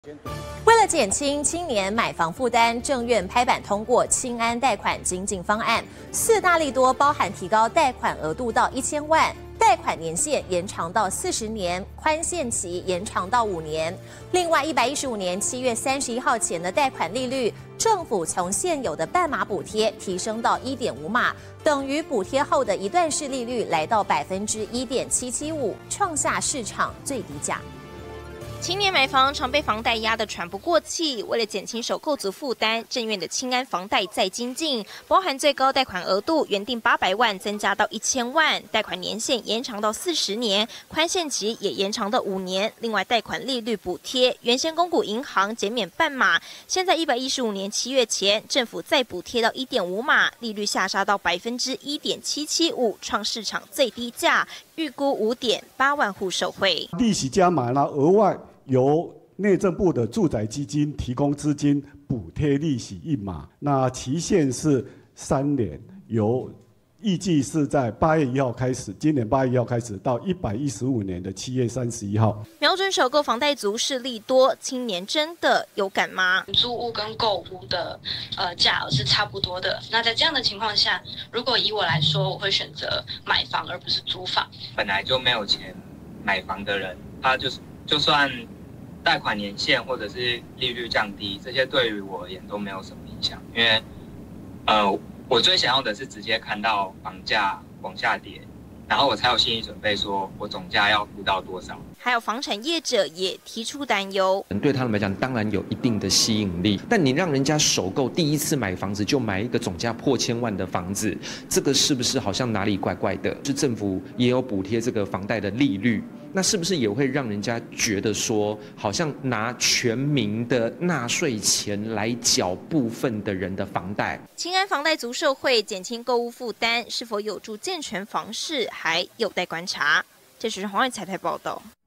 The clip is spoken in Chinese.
为了减轻青年买房负担，政院拍板通过青安贷款精进方案，4大利多包含提高贷款额度到1000万。 贷款年限延长到40年，宽限期延长到5年。另外，115年7月31号前的贷款利率，政府从现有的半码补贴提升到1.5码，等于补贴后的一段式利率来到1.775%，创下市场最低价。 青年买房常被房贷压得喘不过气，为了减轻首购族负担，政院的青安房贷再精进，包含最高贷款额度原定800万增加到1000万，贷款年限延长到40年，宽限期也延长到5年。另外，贷款利率补贴，原先公股银行减免半码，现在115年7月前，政府再补贴到1.5码，利率下杀到1.775%，创市场最低价，预估5.8万户受惠。 利息加码呢，额外 由内政部的住宅基金提供资金补贴利息1码，那期限是3年，预计是在8月1号开始，今年8月1号开始到115年的7月31号。 瞄准首购房贷族是利多，青年真的有感吗？ 租屋跟购屋的价额是差不多的。那在这样的情况下，如果以我来说，我会选择买房而不是租房。 本来就没有钱买房的人，他就算 贷款年限或者是利率降低，这些对于我而言都没有什么影响，因为我最想要的是直接看到房价往下跌，然后我才有心理准备，说我总价要付到多少。 还有房产业者也提出担忧， 对他们来讲当然有一定的吸引力，但你让人家首购第一次买房子就买一个总价破千万的房子，这个是不是好像哪里怪怪的？是政府也有补贴这个房贷的利率。 那是不是也会让人家觉得说，好像拿全民的纳税钱来缴部分的人的房贷？ 青安房贷族受惠，减轻购物负担，是否有助健全房市，还有待观察。这是黄伟才台报道。